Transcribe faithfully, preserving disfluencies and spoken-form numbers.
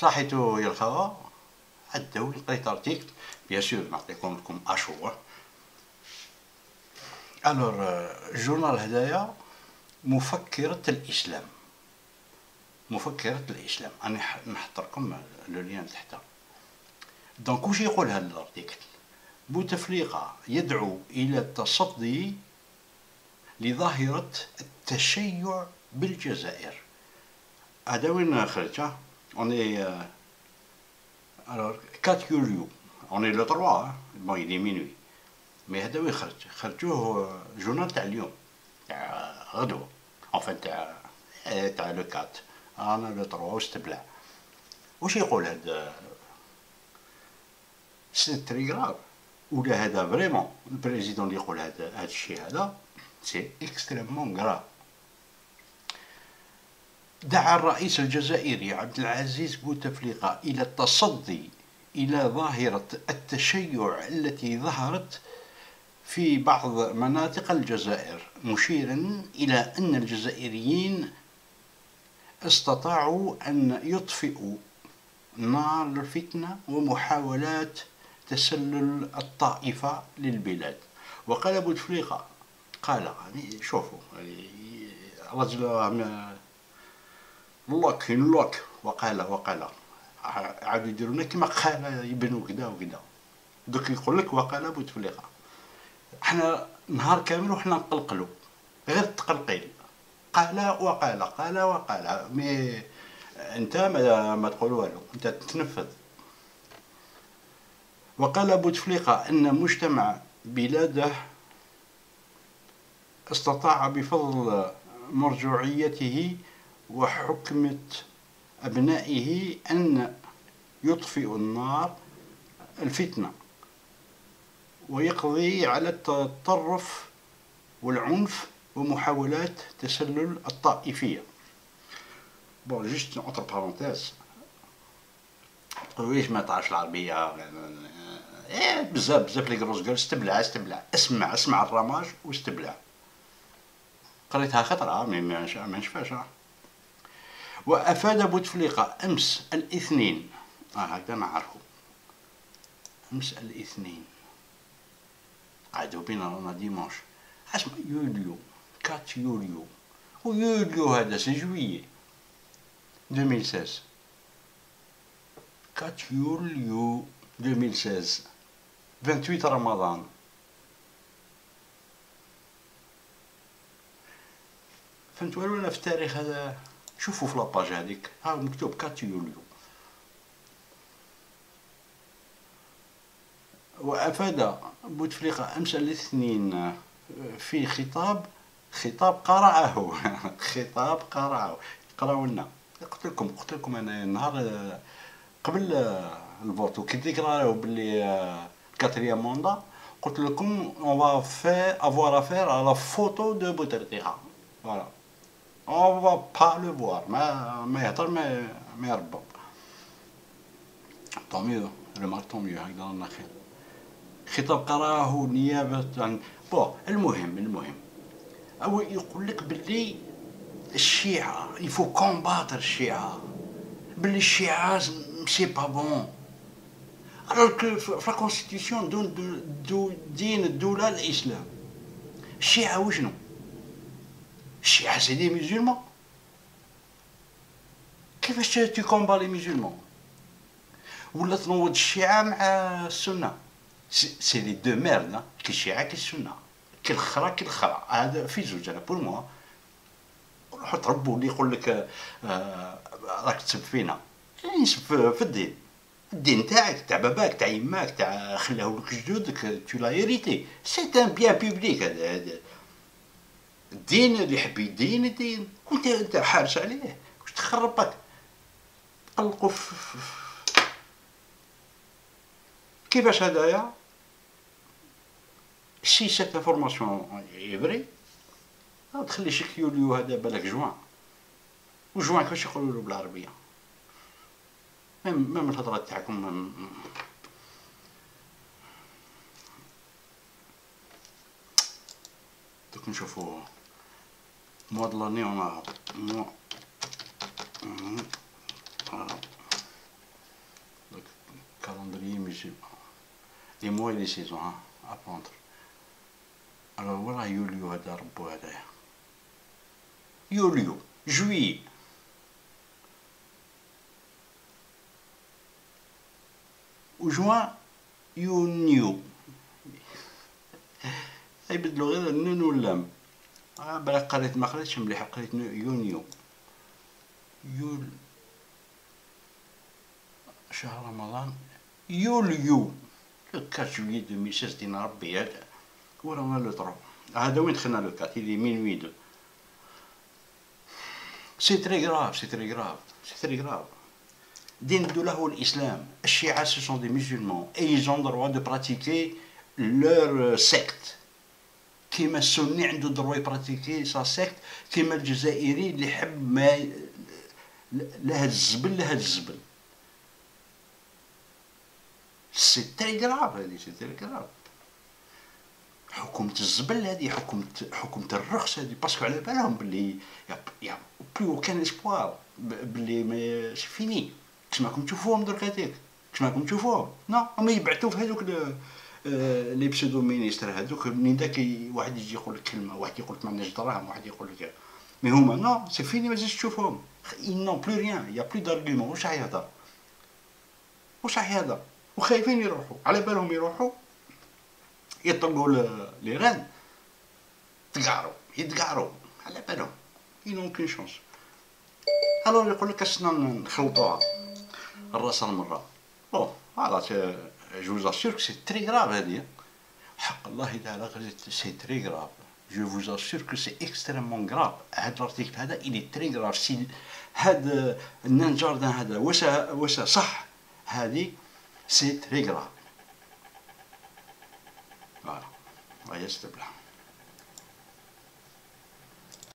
صحيتو يا الخوا عداو قريت ارتيكل بيان سور نعطيكم لكم اشهر. الور الجورنال هدايا مفكرة الاسلام، مفكرة الاسلام، انا نحط لكم لو لين تحت. دونك واش يقول هذا الارتيكل؟ بوتفليقة يدعو الى التصدي لظاهرة التشيع بالجزائر. هذا وين خرج؟ اوني الور أربعة يوليو، اوني لو ثلاثة، بون يلي مينوي، مي هذا وين خرج؟ خرجوه جورنال تاع اليوم، تاع غدوه، اونفان تاع تاع لو أربعة، انا لو ثلاثة واستبلع. واش يقول هذا؟ سي تري غراف، ولا هذا فريمون البريزيدون اللي يقول هذا هذا الشيء هذا سي اكستريمون غراف. دعا الرئيس الجزائري عبد العزيز بوتفليقة إلى التصدي إلى ظاهرة التشيع التي ظهرت في بعض مناطق الجزائر، مشيرا إلى أن الجزائريين استطاعوا أن يطفئوا نار الفتنة ومحاولات تسلل الطائفة للبلاد. وقال بوتفليقة، قال يعني شوفوا رجل لوك لوك، وقال وقال عادوا يديرونا كما قال يبنوا كذا وكذا، دوك يقول لك وقال بوتفليقة. احنا نهار كامل وحنا نقلقلو غير التقلقيل، قال وقال قال وقال، مي انت ما, ما تقول والو، انت تتنفذ. وقال بوتفليقة ان مجتمع بلاده استطاع بفضل مرجوعيته وحكمة أبنائه أن يطفئ النار الفتنة ويقضي على التطرف والعنف ومحاولات تسلل الطائفية. بون جيست اونتر بارونتيز، تقوليش ما تعرفش العربية، ايه بزاف بزاف لي كروس قال استبلع استبلع، اسمع اسمع الرماج واستبلع. قريتها خطرة ما نشفاش. وأفاد بوتفليقة أمس الاثنين، آه هكذا نعرفو، أمس الاثنين قعدوا بينا رانا ديمانش، اسمع يوليو أربعة يوليو، ويوليو هذا سي جويي ألفين وستة عشر، أربعة يوليو ألفين وستة عشر، ثمانية وعشرين رمضان. فهمت والو انا في التاريخ هذا؟ شوفوا في لاباج هذيك ها مكتوب أربعة يوليو. وافاد بوتفليقة امس الاثنين في خطاب خطاب قرأه خطاب قرأه قراو لنا. قلت لكم قلت لكم انا النهار قبل الفوتو كي ديكلاراو باللي كاتريام موندا، قلت لكم اون فا في افوار افير على فوتو دو بوتفليقة، فوالا on va pas le voir، ما ما يهضر ما ما يربى. طون ميو ريمارك، طون ميو هكذا رانا خير. خطاب قراه نيابة عن بون. المهم المهم أو يقول لك باللي الشيعة يفو كومباتر الشيعة، باللي الشيعة سي با بون، alors que في لا كونستيتيسيون دون دو دين الدولة الإسلام. الشيعة وشنو؟ الشيعة سي دي ميزولمان، كيفاش تي كومبا لي ميزولمان؟ ولا تنوض الشيعة مع السنة، سي لي دو ميرد، كي الشيعة كي السنة، كي الخرا كي الخرا، هذا في زوج. أنا بور موا روحو تربو اللي يقول لك آه راك تسب فينا، يسب في الدين، الدين تاعك تاع باباك تاع يماك تاع خلاهولك جدودك، تو لا هيريتي، سي ان بيان بوبليك. هذا هذا الدين اللي يحب يدين الدين، كنت انت حارس عليه واش تخربك تقلقوا في كيفاش هدايا. سي سيت انفورماسيون يفري تخلي شيك يوليو هذا بالك جوان، وجوان كيفاش يقولوا له بالعربيه؟ ميم ميم الهضره تاعكم دوك نشوفوا موا د لاني اون موا لي موا لي سيزون ها ابوندر. الوغ وين راه يوليو هذا ربو هذايا؟ يوليو جويي وجوان يونيو يبدلو غير النون واللام. آه بلا قريت ما قريتش مليح، قريت يونيو يول شهر رمضان يوليو لو quatre juillet deux mille seize. دين ربي هذا ورانا لو طرو هذا وين دخلنا لو كات اللي مينوي دو. سي تري غراف سي تري غراف سي تري غراف. دين الدولة هو الإسلام. الشيعة ce sont des musulmans et ils ont le droit de pratiquer leur secte. كيما السني عنده droit يبراتيكي سا سيكت، كيما الجزائري اللي يحب ما لهاد الزبل لهاد الزبل. سي تري غراف هادي سي تري غراف. حكومة الزبل هادي، حكومة حكومة الرخص هادي، باسكو على بالهم بلي يا بلو اوكان اسبوار بلي ما سي فيني. كش ماكم تشوفوهم درك هاديك، كش ماكم تشوفوهم؟ نو هما يبعثو في هادوك لي بسودو مينيستر هادوك منين داك واحد يجي يقول لك كلمه، واحد يقول لك ما عندناش دراهم، واحد يقول لك مي هما نو سي فيني ما تزيدش تشوفهم. ils n'ont plus rien، il y a plus d'argument. واش راح يهضر؟ واش راح يهضر؟ وخايفين يروحوا، على بالهم يروحوا يطلقوا لي ران تقعروا يتقعروا على بالهم ils n'ont aucune chance. الوغ يقول لك خاصنا نخلطوها الراس المره. بون فوالا جو vous assure que c'est très grave هادي حق الله تعالى غير سي تري غراف. جو vous assure que c'est extrêmement grave. هاد الارتيكل هذا il est très grave. سي هاد النان جاردان هذا واش واش صح هادي سي تري غراف. فوالا هيا ستبلا.